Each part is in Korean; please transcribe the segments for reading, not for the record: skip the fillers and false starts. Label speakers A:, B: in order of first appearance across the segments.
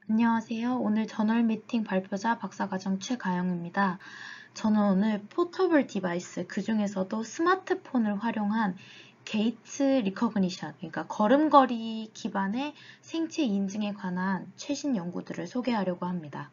A: 안녕하세요. 오늘 저널 미팅 발표자 박사과정 최가영입니다. 저는 오늘 포터블 디바이스, 그 중에서도 스마트폰을 활용한 게이트 리커그니션, 그러니까 걸음걸이 기반의 생체 인증에 관한 최신 연구들을 소개하려고 합니다.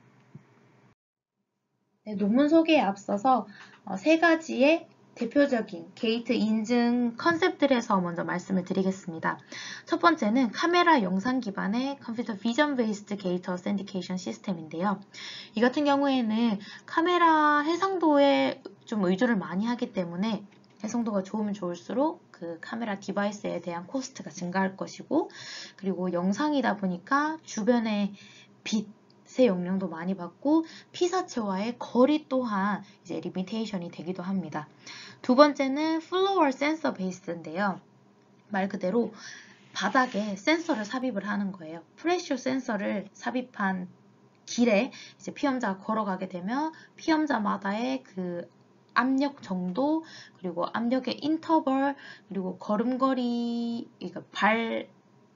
A: 네, 논문 소개에 앞서서 세 가지의 대표적인 게이트 인증 컨셉들에서 먼저 말씀을 드리겠습니다. 첫 번째는 카메라 영상 기반의 컴퓨터 비전 베이스드 게이트 어센티케이션 시스템인데요. 이 같은 경우에는 카메라 해상도에 좀 의존을 많이 하기 때문에 해상도가 좋으면 좋을수록 그 카메라 디바이스에 대한 코스트가 증가할 것이고, 그리고 영상이다 보니까 주변의 빛의 영향도 많이 받고 피사체와의 거리 또한 이제 리미테이션이 되기도 합니다. 두 번째는 플로어 센서 베이스인데요. 말 그대로 바닥에 센서를 삽입을 하는 거예요. 프레셔 센서를 삽입한 길에 이제 피험자가 걸어가게 되면 피험자마다의 그 압력 정도, 그리고 압력의 인터벌, 그리고 걸음걸이, 그러니까 발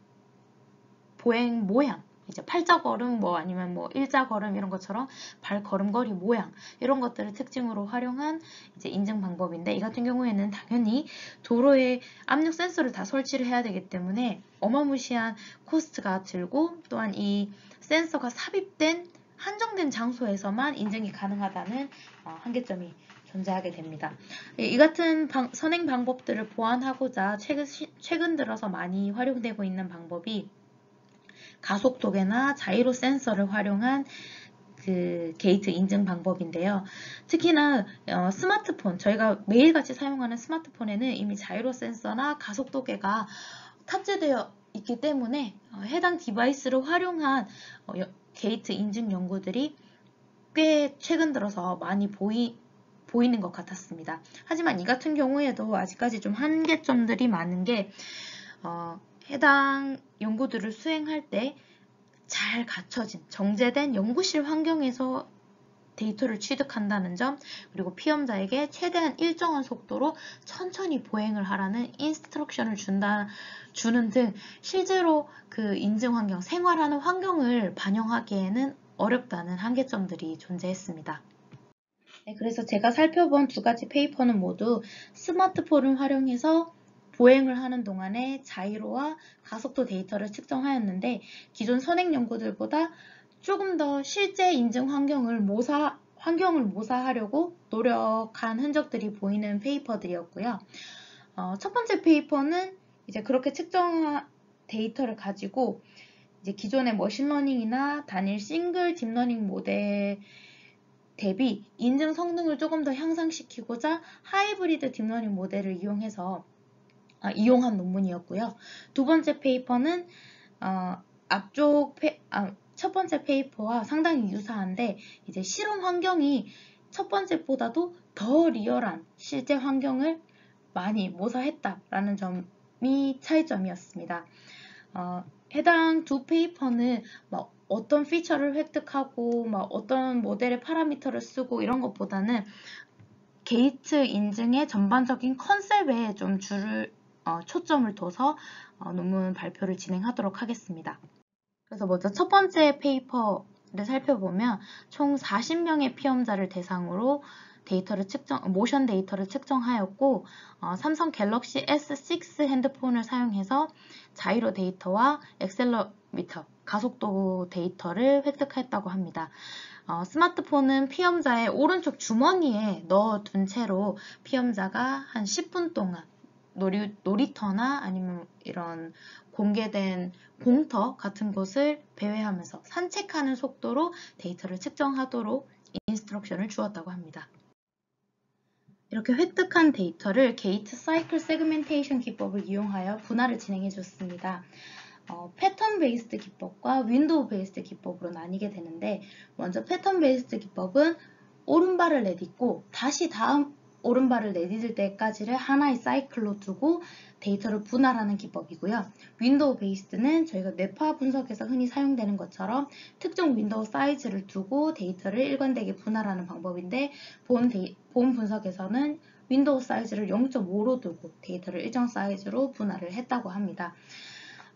A: 보행 모양, 이제 팔자걸음 아니면 일자걸음 이런 것처럼 발걸음걸이 모양, 이런 것들을 특징으로 활용한 이제 인증 방법인데, 이 같은 경우에는 당연히 도로에 압력 센서를 다 설치를 해야 되기 때문에 어마무시한 코스트가 들고, 또한 이 센서가 sab입된 한정된 장소에서만 인증이 가능하다는 한계점이 존재하게 됩니다. 이 같은 선행 방법들을 보완하고자 최근 들어서 많이 활용되고 있는 방법이 가속도계나 자이로 센서를 활용한 그 게이트 인증 방법인데요. 특히나 스마트폰, 저희가 매일같이 사용하는 스마트폰에는 이미 자이로 센서나 가속도계가 탑재되어 있기 때문에 해당 디바이스를 활용한 게이트 인증 연구들이 꽤 최근 들어서 많이 보이는 것 같았습니다. 하지만 이 같은 경우에도 아직까지 좀 한계점들이 많은 게 해당 연구들을 수행할 때 잘 갖춰진 정제된 연구실 환경에서 데이터를 취득한다는 점, 그리고 피험자에게 최대한 일정한 속도로 천천히 보행을 하라는 인스트럭션을 주는 등 실제로 그 인증 환경, 생활하는 환경을 반영하기에는 어렵다는 한계점들이 존재했습니다. 네, 그래서 제가 살펴본 두 가지 페이퍼는 모두 스마트폰을 활용해서 보행을 하는 동안에 자이로와 가속도 데이터를 측정하였는데, 기존 선행 연구들보다 조금 더 실제 인증 환경을 모사하려고 노력한 흔적들이 보이는 페이퍼들이었고요. 첫 번째 페이퍼는 이제 그렇게 측정한 데이터를 가지고 이제 기존의 머신러닝이나 단일 싱글 딥러닝 모델 대비 인증 성능을 조금 더 향상시키고자 하이브리드 딥러닝 모델을 이용한 논문이었고요. 두 번째 페이퍼는 첫 번째 페이퍼와 상당히 유사한데, 이제 실험 환경이 첫 번째보다도 더 리얼한 실제 환경을 많이 모사했다라는 점이 차이점이었습니다. 해당 두 페이퍼는 어떤 피처를 획득하고 어떤 모델의 파라미터를 쓰고 이런 것보다는 게이트 인증의 전반적인 컨셉에 좀 초점을 둬서 논문 발표를 진행하도록 하겠습니다. 그래서 먼저 첫 번째 페이퍼를 살펴보면 총 40명의 피험자를 대상으로 모션 데이터를 측정하였고, 삼성 갤럭시 S6 핸드폰을 사용해서 자이로 데이터와 엑셀러미터, 가속도 데이터를 획득했다고 합니다. 스마트폰은 피험자의 오른쪽 주머니에 넣어둔 채로 피험자가 한 10분 동안 놀이터나 아니면 이런 공개된 공터 같은 곳을 배회하면서 산책하는 속도로 데이터를 측정하도록 인스트럭션을 주었다고 합니다. 이렇게 획득한 데이터를 게이트 사이클 세그멘테이션 기법을 이용하여 분할을 진행해 줬습니다. 패턴 베이스드 기법과 윈도우 베이스드 기법으로 나뉘게 되는데, 먼저 패턴 베이스드 기법은 오른발을 내딛고 다시 다음 오른발을 내딛을 때까지를 하나의 사이클로 두고 데이터를 분할하는 기법이고요. 윈도우 베이스드는 저희가 뇌파 분석에서 흔히 사용되는 것처럼 특정 윈도우 사이즈를 두고 데이터를 일관되게 분할하는 방법인데, 본 분석에서는 윈도우 사이즈를 0.5로 두고 데이터를 일정 사이즈로 분할을 했다고 합니다.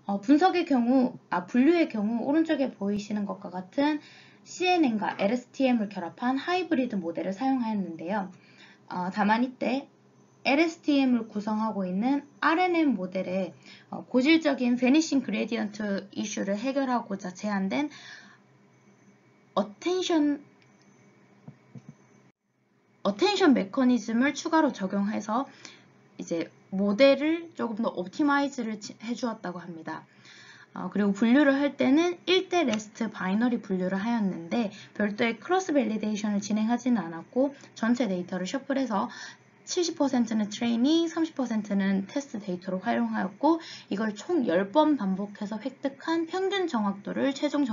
A: 분석의 경우, 분류의 경우 오른쪽에 보이시는 것과 같은 CNN과 LSTM을 결합한 하이브리드 모델을 사용하였는데요. 다만 이때 LSTM을 구성하고 있는 RNN 모델의 고질적인 Vanishing Gradient 이슈를 해결하고자 제안된 어텐션 메커니즘을 추가로 적용해서 이제 모델을 조금 더 옵티마이즈를 해주었다고 합니다. 그리고 분류를 할 때는 1대 레스트 바이너리 분류를 하였는데 별도의 크로스 밸리데이션을 진행하지는 않았고 전체 데이터를 셔플해서 70%는 트레이닝, 30%는 테스트 데이터로 활용하였고 이걸 총 10번 반복해서 획득한 평균 정확도를 최종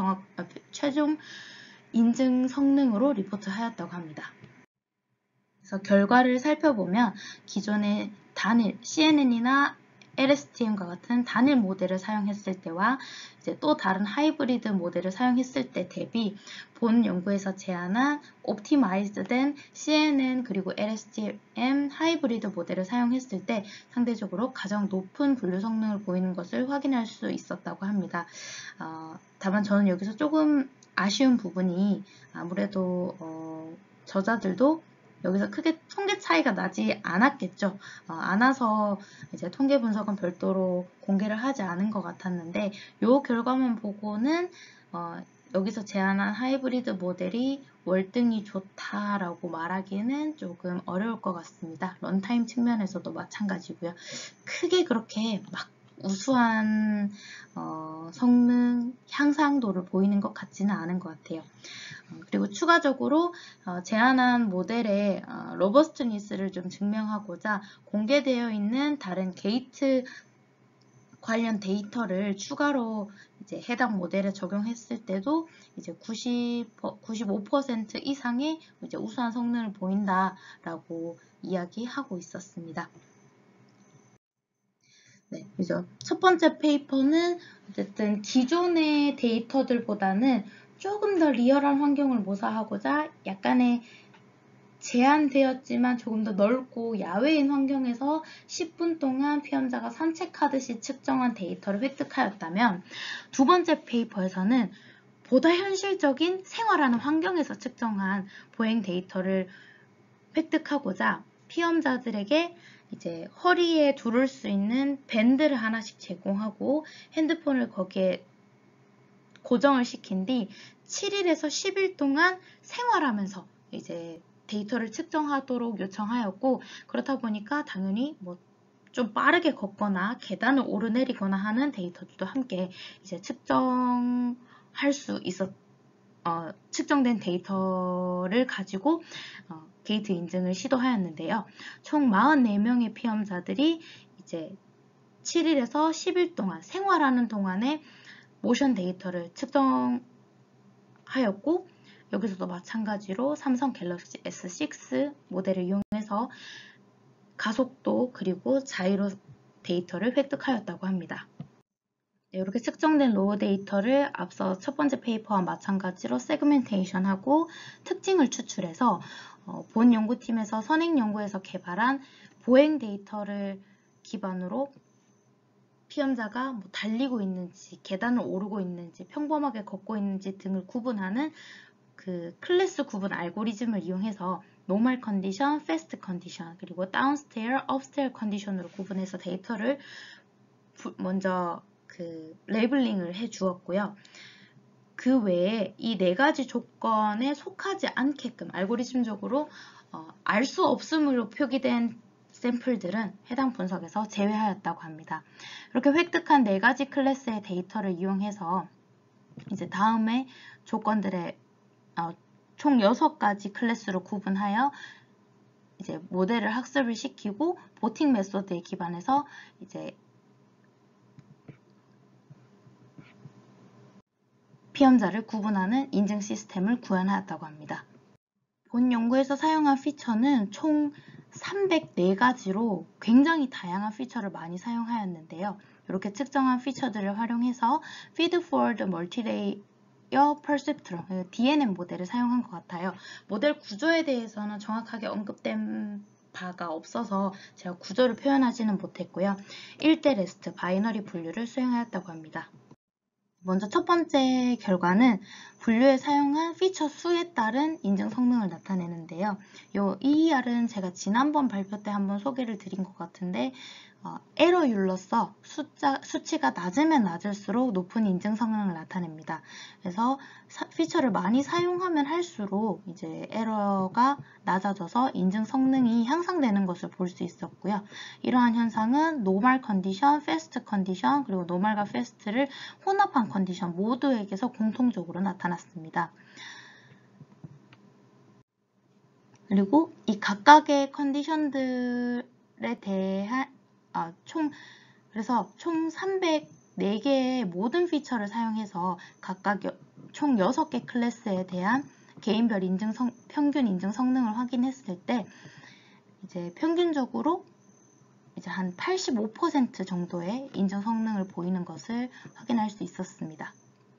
A: 인증 성능으로 리포트하였다고 합니다. 그래서 결과를 살펴보면 기존의 단일 CNN이나 LSTM과 같은 단일 모델을 사용했을 때와 이제 또 다른 하이브리드 모델을 사용했을 때 대비 본 연구에서 제안한 옵티마이즈된 CNN 그리고 LSTM 하이브리드 모델을 사용했을 때 상대적으로 가장 높은 분류 성능을 보이는 것을 확인할 수 있었다고 합니다. 다만 저는 여기서 조금 아쉬운 부분이 아무래도 저자들도 여기서 크게 통계 차이가 나지 않았겠죠. 않아서 이제 통계 분석은 별도로 공개를 하지 않은 것 같았는데 이 결과만 보고는 여기서 제안한 하이브리드 모델이 월등히 좋다라고 말하기는 조금 어려울 것 같습니다. 런타임 측면에서도 마찬가지고요. 크게 그렇게 막 우수한 성능 향상도를 보이는 것 같지는 않은 것 같아요. 그리고 추가적으로 제안한 모델의 로버스트니스를 좀 증명하고자 공개되어 있는 다른 게이트 관련 데이터를 추가로 이제 해당 모델에 적용했을 때도 이제 95% 이상의 이제 우수한 성능을 보인다라고 이야기하고 있었습니다. 네, 그래서 첫 번째 페이퍼는 어쨌든 기존의 데이터들보다는 조금 더 리얼한 환경을 모사하고자 약간의 제한되었지만 조금 더 넓고 야외인 환경에서 10분 동안 피험자가 산책하듯이 측정한 데이터를 획득하였다면 두 번째 페이퍼에서는 보다 현실적인 생활하는 환경에서 측정한 보행 데이터를 획득하고자 피험자들에게 이제 허리에 두를 수 있는 밴드를 하나씩 제공하고 핸드폰을 거기에 고정을 시킨 뒤 7일에서 10일 동안 생활하면서 이제 데이터를 측정하도록 요청하였고 그렇다 보니까 당연히 뭐 좀 빠르게 걷거나 계단을 오르내리거나 하는 데이터들도 함께 이제 측정할 수 측정된 데이터를 가지고 게이트 인증을 시도하였는데요. 총 44명의 피험자들이 이제 7일에서 10일 동안 생활하는 동안에 모션 데이터를 측정하였고 여기서도 마찬가지로 삼성 갤럭시 S6 모델을 이용해서 가속도 그리고 자이로 데이터를 획득하였다고 합니다. 이렇게 측정된 로우 데이터를 앞서 첫 번째 페이퍼와 마찬가지로 세그멘테이션하고 특징을 추출해서 본 연구팀에서 선행 연구에서 개발한 보행 데이터를 기반으로 피험자가 뭐 달리고 있는지, 계단을 오르고 있는지, 평범하게 걷고 있는지 등을 구분하는 그 클래스 구분 알고리즘을 이용해서 노멀 컨디션, 패스트 컨디션, 그리고 다운스테어, 업스테어 컨디션으로 구분해서 데이터를 먼저 그 레이블링을 해 주었고요. 그 외에 이 네 가지 조건에 속하지 않게끔 알고리즘적으로 알 수 없음으로 표기된 샘플들은 해당 분석에서 제외하였다고 합니다. 이렇게 획득한 네 가지 클래스의 데이터를 이용해서 이제 다음에 조건들의 총 6가지 클래스로 구분하여 이제 모델을 학습을 시키고 보팅 메소드에 기반해서 이제 피험자를 구분하는 인증 시스템을 구현하였다고 합니다. 본 연구에서 사용한 피처는 총 304가지로 굉장히 다양한 피처를 많이 사용하였는데요. 이렇게 측정한 피처들을 활용해서 Feed Forward Multilayer Perceptron, DNN 모델을 사용한 것 같아요. 모델 구조에 대해서는 정확하게 언급된 바가 없어서 제가 구조를 표현하지는 못했고요. 1대 레스트 바이너리 분류를 수행하였다고 합니다. 먼저 첫 번째 결과는 분류에 사용한 피처 수에 따른 인증 성능을 나타내는데요. 요 EER은 제가 지난번 발표 때 한번 소개를 드린 것 같은데 에러율로서 수치가 낮으면 낮을수록 높은 인증 성능을 나타냅니다. 그래서 피처를 많이 사용하면 할수록 이제 에러가 낮아져서 인증 성능이 향상되는 것을 볼 수 있었고요. 이러한 현상은 노멀 컨디션, 패스트 컨디션, 그리고 노멀과 패스트를 혼합한 컨디션 모두에게서 공통적으로 나타났습니다. 그리고 이 각각의 컨디션들에 대한 그래서 총 304개의 모든 피처를 사용해서 각각 총 6개 클래스에 대한 개인별 평균 인증 성능을 확인했을 때 이제 평균적으로 이제 한 85% 정도의 인증 성능을 보이는 것을 확인할 수 있었습니다.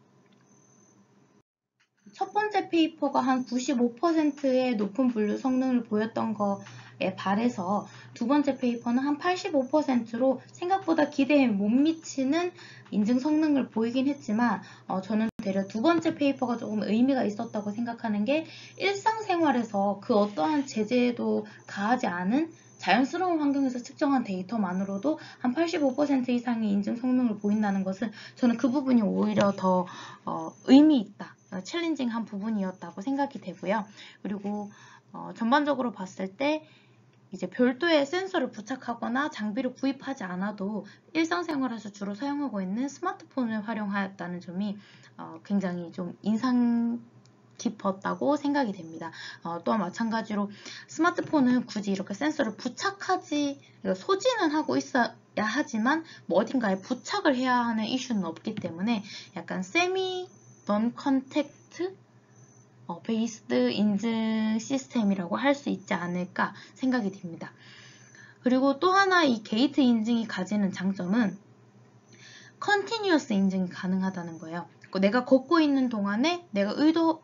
A: 첫 번째 페이퍼가 한 95%의 높은 분류 성능을 보였던 거에 반해서 두 번째 페이퍼는 한 85%로 생각보다 기대에 못 미치는 인증 성능을 보이긴 했지만 저는 되려 두 번째 페이퍼가 조금 의미가 있었다고 생각하는 게 일상생활에서 그 어떠한 제재도 가하지 않은 자연스러운 환경에서 측정한 데이터만으로도 한 85% 이상의 인증 성능을 보인다는 것은 저는 그 부분이 오히려 더 의미 있다. 챌린징한 부분이었다고 생각이 되고요. 그리고 전반적으로 봤을 때 이제 별도의 센서를 부착하거나 장비를 구입하지 않아도 일상생활에서 주로 사용하고 있는 스마트폰을 활용하였다는 점이 굉장히 좀 인상 깊었다고 생각이 됩니다. 또한 마찬가지로 스마트폰은 굳이 이렇게 센서를 소지는 하고 있어야 하지만 뭐 어딘가에 부착을 해야 하는 이슈는 없기 때문에 약간 세미 non 컨택트 베이스드 인증 시스템이라고 할 수 있지 않을까 생각이 됩니다. 그리고 또 하나 이 게이트 인증이 가지는 장점은 컨티뉴어스 인증이 가능하다는 거예요. 내가 걷고 있는 동안에 내가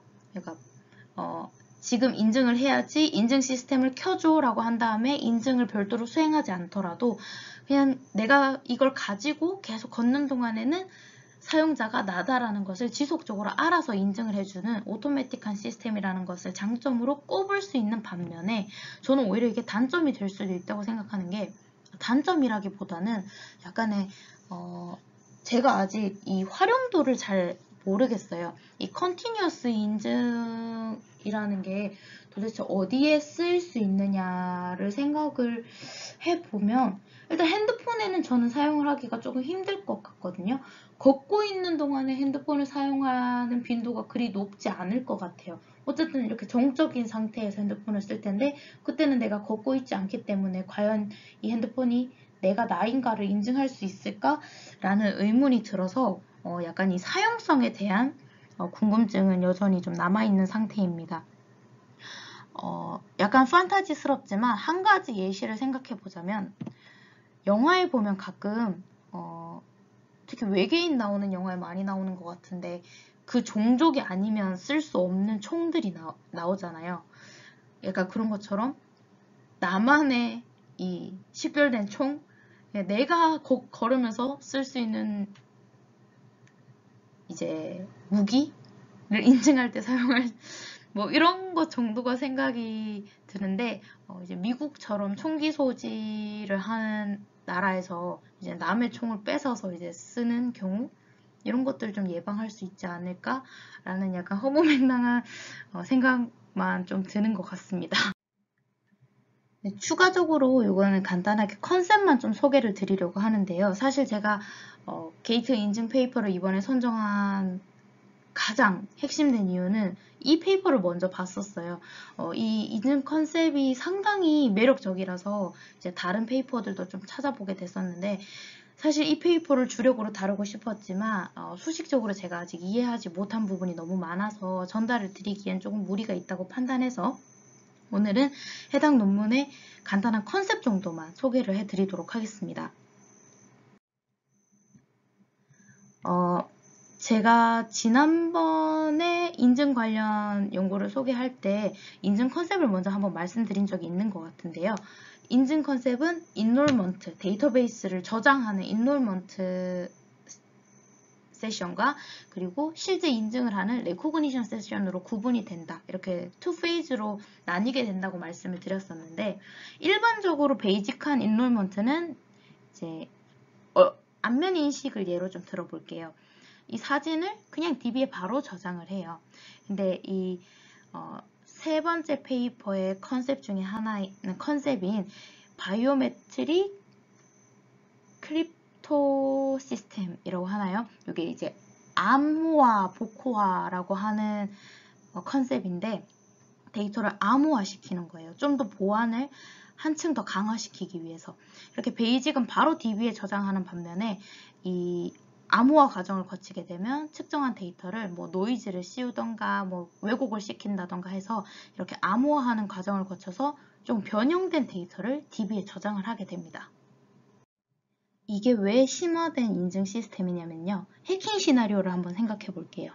A: 지금 인증을 해야지 인증 시스템을 켜줘 라고 한 다음에 인증을 별도로 수행하지 않더라도 그냥 내가 이걸 가지고 계속 걷는 동안에는 사용자가 나다라는 것을 지속적으로 알아서 인증을 해주는 오토매틱한 시스템이라는 것을 장점으로 꼽을 수 있는 반면에 저는 오히려 이게 단점이 될 수도 있다고 생각하는 게 단점이라기보다는 약간의 제가 아직 이 활용도를 잘 모르겠어요. 이 컨티뉴어스 인증이라는 게 도대체 어디에 쓰일 수 있느냐를 생각을 해보면 일단 핸드폰에는 저는 사용을 하기가 조금 힘들 것 같거든요. 걷고 있는 동안에 핸드폰을 사용하는 빈도가 그리 높지 않을 것 같아요. 어쨌든 이렇게 정적인 상태에서 핸드폰을 쓸 텐데 그때는 내가 걷고 있지 않기 때문에 과연 이 핸드폰이 내가 나인가를 인증할 수 있을까? 라는 의문이 들어서 약간 이 사용성에 대한 궁금증은 여전히 좀 남아있는 상태입니다. 약간 판타지스럽지만 한 가지 예시를 생각해 보자면 영화에 보면 가끔 특히 외계인 나오는 영화에 많이 나오는 것 같은데 그 종족이 아니면 쓸 수 없는 총들이 나오잖아요. 약간 그런 것처럼 나만의 이 식별된 총, 내가 걸으면서 쓸 수 있는 이제 무기를 인증할 때 사용할 뭐 이런 것 정도가 생각이 드는데 이제 미국처럼 총기 소지를 하는 나라에서 이제 남의 총을 뺏어서 이제 쓰는 경우 이런 것들을 좀 예방할 수 있지 않을까라는 약간 허무맹랑한 생각만 좀 드는 것 같습니다. 네, 추가적으로 이거는 간단하게 컨셉만 좀 소개를 드리려고 하는데요. 사실 제가 게이트 인증 페이퍼를 이번에 선정한 가장 핵심된 이유는 이 페이퍼를 먼저 봤었어요. 이 인증 컨셉이 상당히 매력적이라서 이제 다른 페이퍼들도 좀 찾아보게 됐었는데 사실 이 페이퍼를 주력으로 다루고 싶었지만 수식적으로 제가 아직 이해하지 못한 부분이 너무 많아서 전달을 드리기엔 조금 무리가 있다고 판단해서 오늘은 해당 논문의 간단한 컨셉 정도만 소개를 해드리도록 하겠습니다. 제가 지난번에 인증 관련 연구를 소개할 때 인증 컨셉을 먼저 한번 말씀드린 적이 있는 것 같은데요. 인증 컨셉은 인롤먼트, 데이터베이스를 저장하는 인롤먼트 세션과 그리고 실제 인증을 하는 레코그니션 세션으로 구분이 된다. 이렇게 투 페이즈로 나뉘게 된다고 말씀을 드렸었는데, 일반적으로 베이직한 인롤먼트는 이제 안면 인식을 예로 좀 들어볼게요. 이 사진을 그냥 DB에 바로 저장을 해요. 근데 이 세 번째 페이퍼의 컨셉 중에 하나인 컨셉인 바이오메트릭 크립토 시스템이라고 하나요? 이게 이제 암호화, 복호화라고 하는 컨셉인데 데이터를 암호화시키는 거예요. 좀 더 보안을 한층 더 강화시키기 위해서. 이렇게 베이직은 바로 DB에 저장하는 반면에 이 암호화 과정을 거치게 되면 측정한 데이터를 뭐 노이즈를 씌우던가 뭐 왜곡을 시킨다던가 해서 이렇게 암호화하는 과정을 거쳐서 좀 변형된 데이터를 DB에 저장을 하게 됩니다. 이게 왜 심화된 인증 시스템이냐면요. 해킹 시나리오를 한번 생각해 볼게요.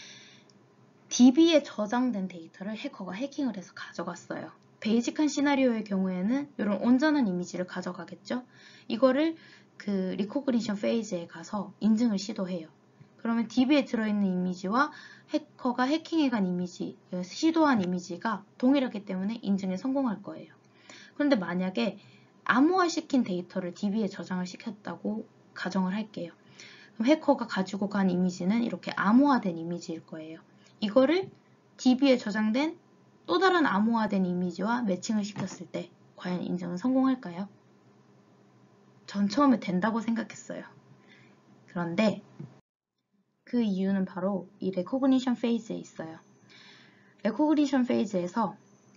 A: DB에 저장된 데이터를 해커가 해킹을 해서 가져갔어요. 베이직한 시나리오의 경우에는 이런 온전한 이미지를 가져가겠죠. 이거를 그 리코그니션 페이즈에 가서 인증을 시도해요. 그러면 DB에 들어있는 이미지와 해커가 해킹해간 이미지, 시도한 이미지가 동일하기 때문에 인증에 성공할 거예요. 그런데 만약에 암호화시킨 데이터를 DB에 저장을 시켰다고 가정을 할게요. 그럼 해커가 가지고 간 이미지는 이렇게 암호화된 이미지일 거예요. 이거를 DB에 저장된 또 다른 암호화된 이미지와 매칭을 시켰을 때 과연 인증은 성공할까요? 전 처음에 된다고 생각했어요. 그런데 그 이유는 바로 이 레코그니션 페이즈에 있어요. 레코그니션 페이즈에서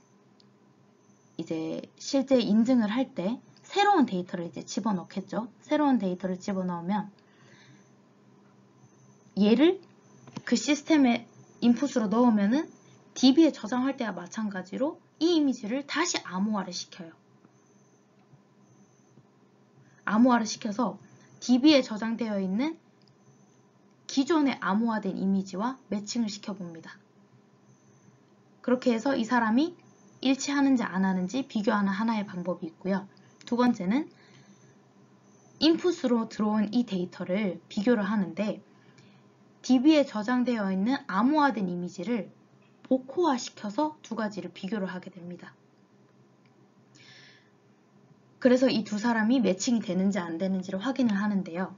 A: 이제 실제 인증을 할 때 새로운 데이터를 이제 집어넣겠죠. 새로운 데이터를 집어넣으면 얘를 그 시스템에 인풋으로 넣으면은 DB에 저장할 때와 마찬가지로 이 이미지를 다시 암호화를 시켜요. 암호화를 시켜서 DB에 저장되어 있는 기존의 암호화된 이미지와 매칭을 시켜봅니다. 그렇게 해서 이 사람이 일치하는지 안 하는지 비교하는 하나의 방법이 있고요. 두 번째는 인풋으로 들어온 이 데이터를 비교를 하는데 DB에 저장되어 있는 암호화된 이미지를 복호화시켜서 두 가지를 비교를 하게 됩니다. 그래서 이 두 사람이 매칭이 되는지 안 되는지를 확인을 하는데요.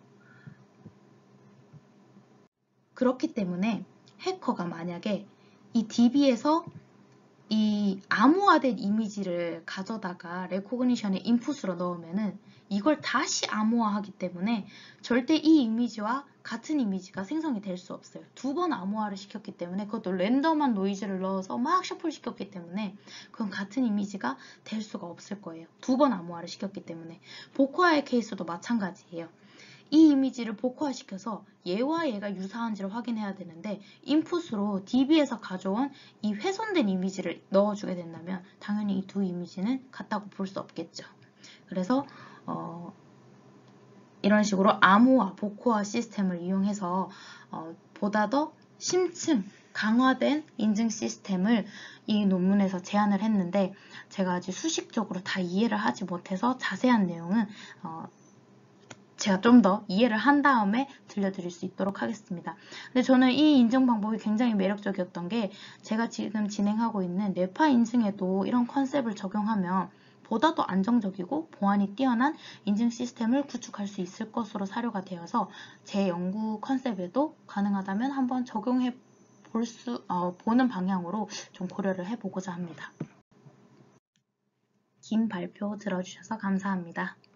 A: 그렇기 때문에 해커가 만약에 이 DB에서 이 암호화된 이미지를 가져다가 레코그니션의 인풋으로 넣으면은 이걸 다시 암호화하기 때문에 절대 이 이미지와 같은 이미지가 생성이 될 수 없어요. 두 번 암호화를 시켰기 때문에 그것도 랜덤한 노이즈를 넣어서 막 셔플 시켰기 때문에 그건 같은 이미지가 될 수가 없을 거예요. 두 번 암호화를 시켰기 때문에. 복호화의 케이스도 마찬가지예요. 이 이미지를 복호화시켜서 얘와 얘가 유사한지를 확인해야 되는데 인풋으로 DB에서 가져온 이 훼손된 이미지를 넣어주게 된다면 당연히 이 두 이미지는 같다고 볼 수 없겠죠. 그래서 이런 식으로 암호화, 복호화 시스템을 이용해서 보다 더 심층, 강화된 인증 시스템을 이 논문에서 제안을 했는데 제가 아직 수식적으로 다 이해를 하지 못해서 자세한 내용은 제가 좀 더 이해를 한 다음에 들려드릴 수 있도록 하겠습니다. 근데 저는 이 인증 방법이 굉장히 매력적이었던 게 제가 지금 진행하고 있는 뇌파 인증에도 이런 컨셉을 적용하면 보다 더 안정적이고 보안이 뛰어난 인증 시스템을 구축할 수 있을 것으로 사료가 되어서 제 연구 컨셉에도 가능하다면 한번 적용해 보는 방향으로 좀 고려를 해보고자 합니다. 긴 발표 들어주셔서 감사합니다.